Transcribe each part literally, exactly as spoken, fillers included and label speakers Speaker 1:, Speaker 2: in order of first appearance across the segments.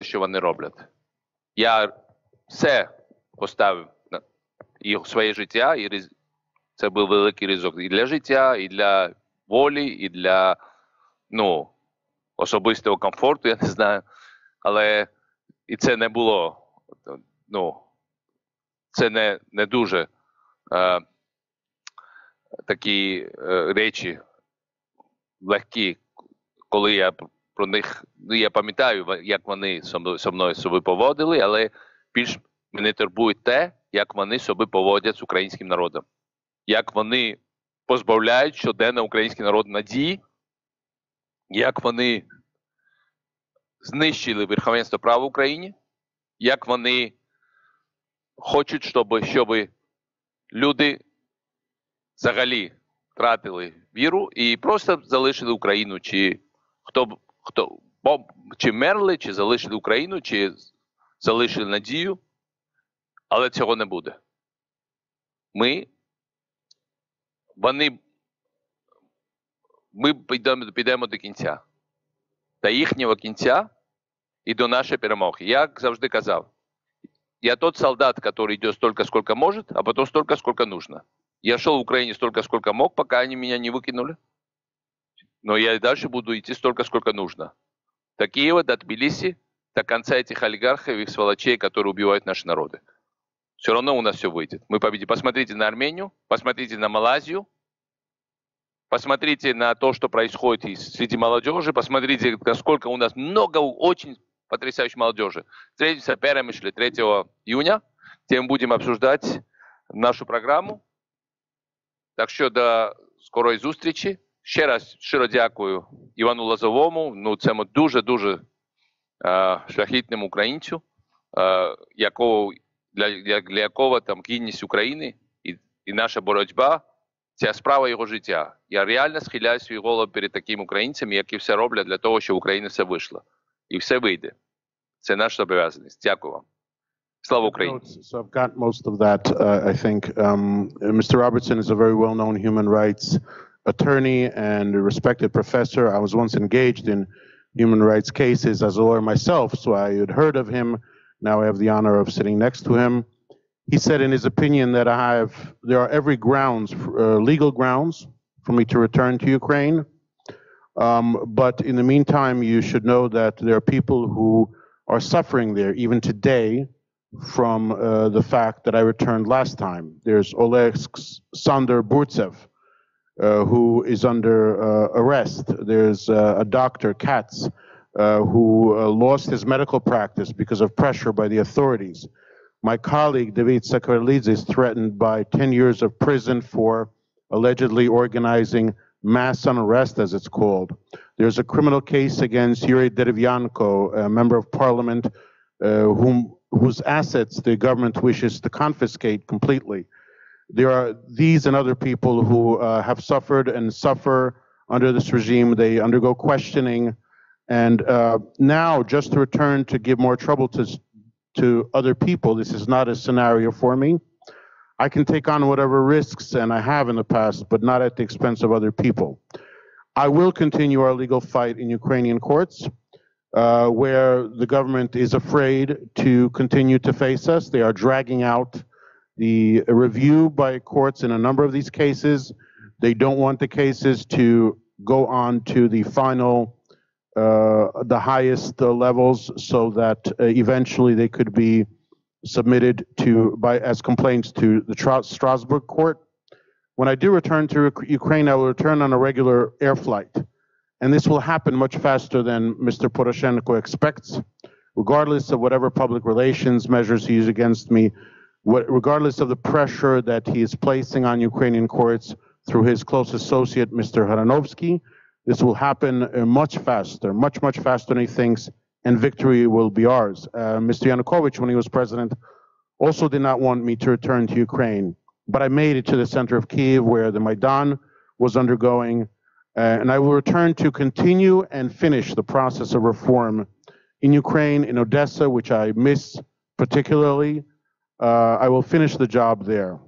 Speaker 1: що вони роблять. Я все поставив на і своє життя, і риз... це був великий ризик і для життя, і для волі, і для, ну, особистого комфорту, я не знаю. Але і це не було, ну, це не, не дуже е, такі е, речі легкі, коли я про них, ну, я пам'ятаю, як вони зі мною собі поводили, але більш мене турбує те, як вони собі поводять з українським народом. Як вони позбавляють щоденно український народ надії, як вони знищили верховенство права в Україні, як вони хочуть, щоб, щоб люди взагалі втратили віру і просто залишили Україну, чи хто, хто чи мерли, чи залишили Україну, чи залишили надію, але цього не буде. Ми, вони, ми підемо, підемо до кінця. До їхнього кінця і до нашої перемоги. Я завжди казав, я тот солдат, который идет столько, сколько может, а потом столько, сколько нужно. Я шел в Украине столько, сколько мог, пока они меня не выкинули. Но я и дальше буду идти столько, сколько нужно. До Киева, до Тбилиси, до конца этих олигархов и сволочей, которые убивают наши народы. Все равно у нас все выйдет. Мы победим. Посмотрите на Армению, посмотрите на Малайзию, посмотрите на то, что происходит среди молодежи, посмотрите, насколько у нас много очень потрясающей молодежи. Встретимся первым или третьего июня, где мы будем обсуждать нашу програму. Так що до скорої зустрічі. Ще раз щиро дякую Івану Лозовому, ну цьому дуже-дуже е, шляхітному українцю, е, якого, для, для якого там гідність України і, і наша боротьба – це справа його життя. Я реально схиляю свій голову перед такими українцями, які все роблять для того, щоб Україна все вийшла. І все вийде. Це наша зобов'язаність. Дякую вам. Слава Україні.
Speaker 2: So I've got most of that, uh, I think. Um, Mister Robertson is a very well-known human rights attorney and a respected professor. I was once engaged in human rights cases as a lawyer myself, so I had heard of him. Now I have the honor of sitting next to him. He said in his opinion that I have, there are every grounds, uh, legal grounds for me to return to Ukraine. Um, but in the meantime, you should know that there are people who are suffering there, even today, from uh, the fact that I returned last time. There's Oleksandr Burtsev, uh, who is under uh, arrest. There's uh, a doctor, Katz, uh, who uh, lost his medical practice because of pressure by the authorities. My colleague, David Sakarlidze, is threatened by ten years of prison for allegedly organizing mass unrest, as it's called. There's a criminal case against Yuri Derevyanko, a member of parliament, uh, whom whose assets the government wishes to confiscate completely. There are these and other people who uh, have suffered and suffer under this regime. They undergo questioning. And uh, now, just to return to give more trouble to, to other people, this is not a scenario for me. I can take on whatever risks, and I have in the past, but not at the expense of other people. I will continue our legal fight in Ukrainian courts. Uh, where the government is afraid to continue to face us. They are dragging out the review by courts in a number of these cases. They don't want the cases to go on to the final, uh, the highest uh, levels, so that uh, eventually they could be submitted to by as complaints to the Tra- Strasbourg court. When I do return to Ukraine, I will return on a regular air flight. And this will happen much faster than Mister Poroshenko expects, regardless of whatever public relations measures he uses against me, what, regardless of the pressure that he is placing on Ukrainian courts through his close associate, Mister Haranovsky. This will happen uh, much faster, much, much faster than he thinks, and victory will be ours. Uh, Mister Yanukovych, when he was president, also did not want me to return to Ukraine, but I made it to the center of Kyiv, where the Maidan was undergoing. Uh, and I will return to continue and finish the process of reform in Ukraine, in Odessa, which I miss particularly. Uh, I will finish the job there.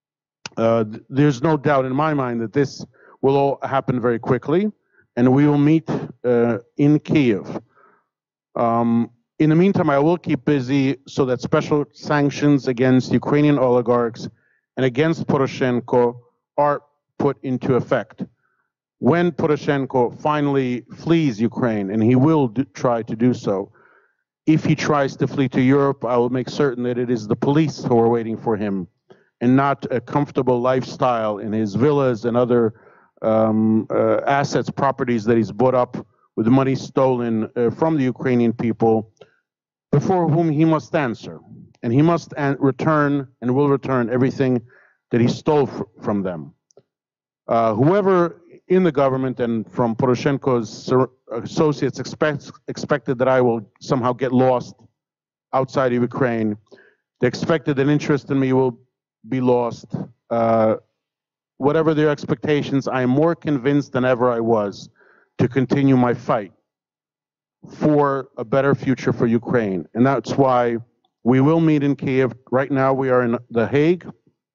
Speaker 2: Uh, th- there's no doubt in my mind that this will all happen very quickly, and we will meet uh, in Kyiv. Um, In the meantime, I will keep busy so that special sanctions against Ukrainian oligarchs and against Poroshenko are put into effect. When Poroshenko finally flees Ukraine, and he will do, try to do so, if he tries to flee to Europe, I will make certain that it is the police who are waiting for him and not a comfortable lifestyle in his villas and other um, uh, assets, properties that he's bought up with money stolen uh, from the Ukrainian people, before whom he must answer. And he must an- return and will return everything that he stole fr- from them. Uh, whoever in the government and from Poroshenko's associates expects, expected that I will somehow get lost outside of Ukraine, they expected that interest in me will be lost. Uh, whatever their expectations, I am more convinced than ever I was to continue my fight for a better future for Ukraine. And that's why we will meet in Kiev. Right now we are in The Hague.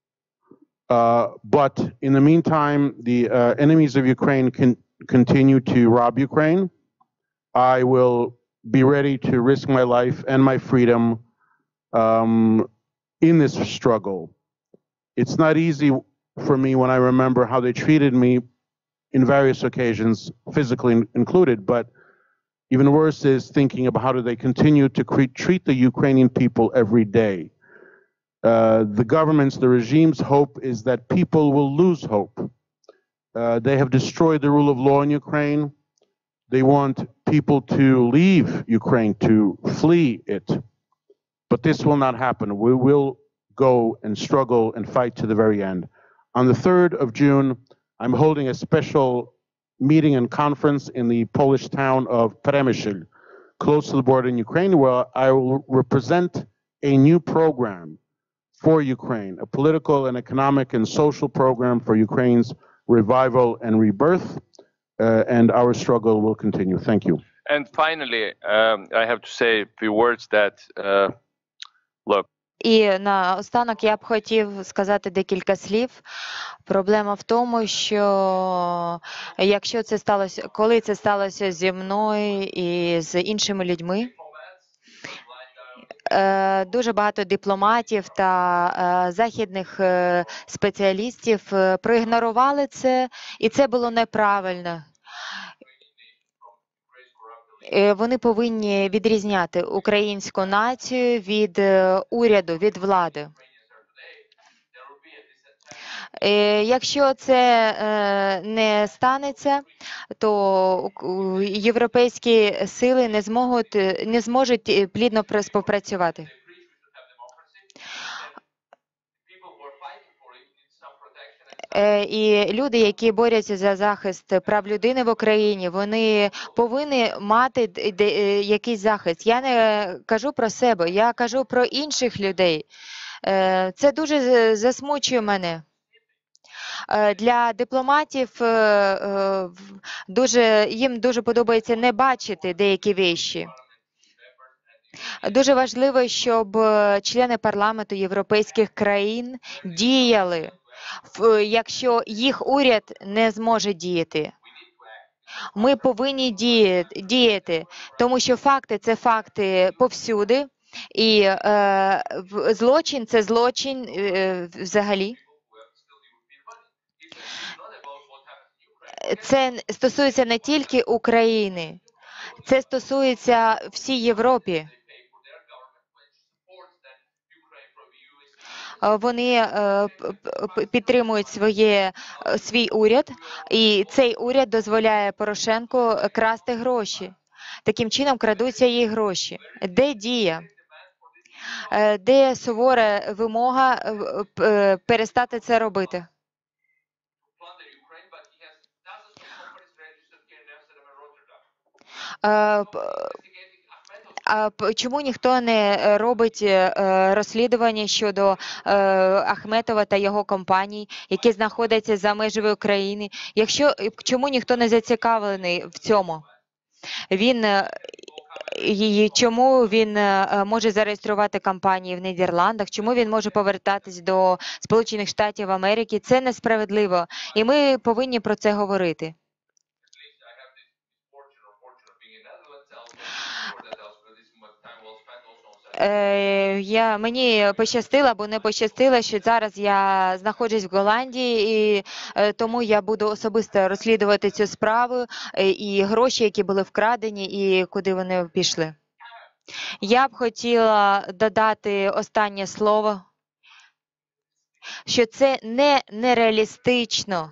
Speaker 2: Uh, but in the meantime, the uh, enemies of Ukraine can continue to rob Ukraine. I will be ready to risk my life and my freedom um, in this struggle. It's not easy for me when I remember how they treated me in various occasions, physically included, but even worse is thinking about how do they continue to cre- treat the Ukrainian people every day. Uh, the government's, the regime's hope is that people will lose hope. Uh, they have destroyed the rule of law in Ukraine. They want people to leave Ukraine, to flee it. But this will not happen. We will go and struggle and fight to the very end. On the third of June, I'm holding a special meeting and conference in the Polish town of Przemyśl, close to the border in Ukraine, where I will represent a new program for Ukraine, a political and economic and social program for Ukraine's revival and rebirth, uh, and our struggle will continue. Thank you.
Speaker 1: And finally, um, I have to say a few words that, uh, look,
Speaker 3: І наостанок я б хотів сказати декілька слів. Проблема в тому, що якщо це сталося, коли це сталося зі мною і з іншими людьми, е, дуже багато дипломатів та е, західних е, спеціалістів е, проігнорували це, і це було неправильно. Е, Вони повинні відрізняти українську націю від е, уряду, від влади. Е, Якщо це е, не станеться, то у- європейські сили не зможуть, не зможуть е, плідно пр- співпрацювати. Е, І люди, які борються за захист прав людини в Україні, вони повинні мати д- де- е, якийсь захист. Я не кажу про себе, я кажу про інших людей. Е, Це дуже з- засмучує мене. Е, Для дипломатів е, е, в- дуже, їм дуже подобається не бачити деякі вещі. Дуже важливо, щоб е, члени парламенту європейських країн діяли, в- якщо їх уряд не зможе діяти. Ми повинні діяти, діяти, тому що факти це факти повсюди, і е, в- злочин це злочин е, взагалі. Це н- стосується не тільки України, це стосується всій Європі. Е, Вони е, п- п- п- підтримують своє, е, свій уряд, і цей уряд дозволяє Порошенку е, красти гроші. Таким чином крадуться її гроші. Де дія? Е, Де сувора вимога е, в- п- е, перестати це робити? Е, п- А п- чому ніхто не е, робить е, е, розслідування щодо е, Ахметова та його компаній, які знаходяться за межами України? Якщо е, чому ніхто не зацікавлений в цьому? Він е, і чому він е, може зареєструвати компанії в Нідерландах? Чому він може повертатись до Сполучених Штатів Америки? Це несправедливо, і ми повинні про це говорити. Е, я, мені пощастило або не пощастило, що зараз я знаходжусь в Голландії, і е, тому я буду особисто розслідувати цю справу е, і гроші, які були вкрадені, і куди вони пішли. Я б хотіла додати останнє слово, що це не нереалістично.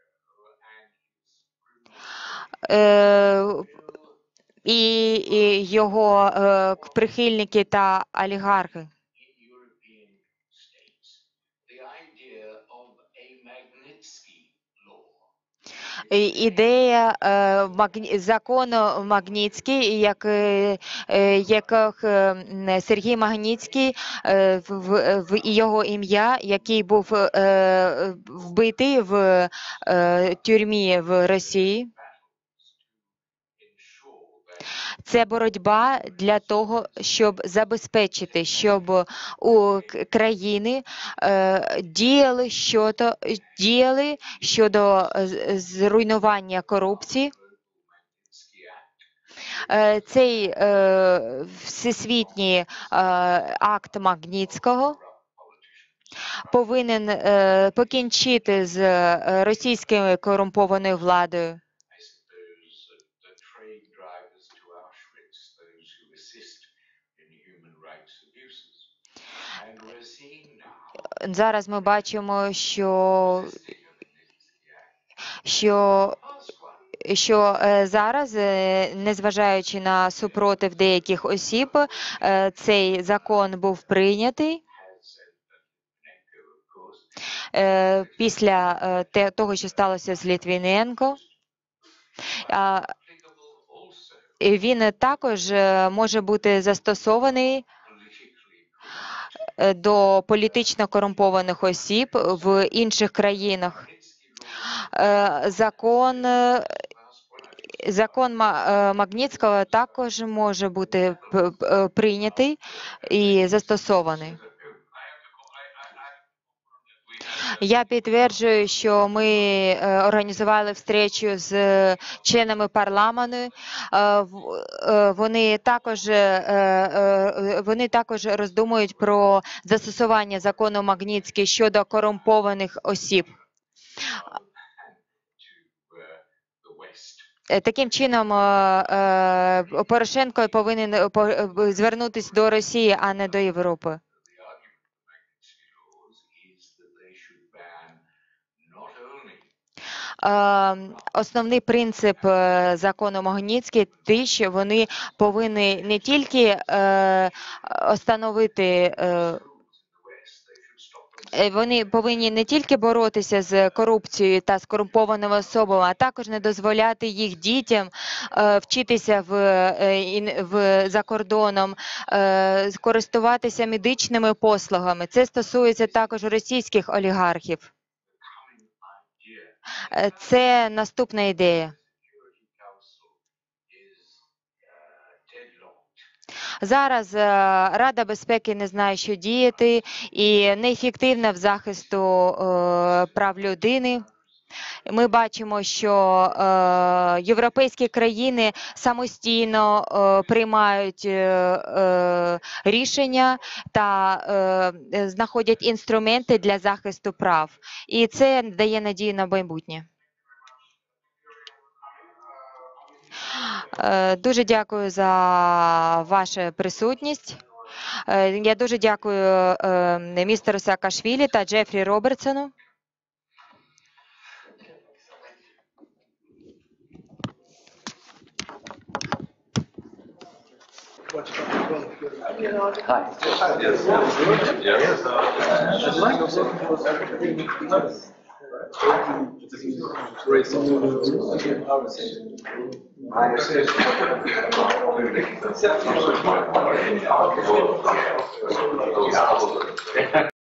Speaker 3: Е, і, і його е, прихильники та олігархи. І- Ідея е, Магні- закону Магнітський, як, е, е, яких е, м, Сергій Магнітський е, в, в в його ім'я, який був е, вбитий в е, тюрмі в Росії. Це боротьба для того, щоб забезпечити, щоб у к- країни е, діяли щодо, діяли щодо е, з- зруйнування корупції. Е, Цей е, всесвітній е, акт Магнітського повинен е, покінчити з е, російською корумпованою владою. Зараз ми бачимо, що, що, що е, зараз, е, незважаючи на супротив деяких осіб, е, цей закон був прийнятий е, після е, те- того, що сталося з Літвіненко. А, і він також е, може бути застосований е, до політично корумпованих осіб в інших країнах. Е, Закон, е, закон Ма- е, Магнітського також може бути п- п- е, прийнятий і застосований. Я підтверджую, що ми е, організували встречу з е, членами парламенту. Е, в- е, Вони також, е, е, вони також роздумують про застосування закону Магнітський щодо корумпованих осіб. Е, Таким чином, е, е, Порошенко повинен е, по- е, звернутися до Росії, а не до Європи. Е, Основний принцип е, закону Магнітський те, що вони повинні не тільки е, остановити, е, е, вони повинні не тільки боротися з корупцією та з корумпованими особами, а також не дозволяти їх дітям е, вчитися в, е, ін- в за кордоном, е, користуватися медичними послугами. Це стосується також російських олігархів. Е, Це наступна ідея. Зараз е, Рада безпеки не знає, що діяти, і неефективна в захисту е, прав людини. Ми бачимо, що е, європейські країни самостійно е, приймають е, е, рішення та е, знаходять інструменти для захисту прав. І це дає надію на майбутнє. Е, Дуже дякую за вашу присутність. Е, Я дуже дякую е, містеру Саакашвілі та Джефрі Робертсону.
Speaker 4: Yes.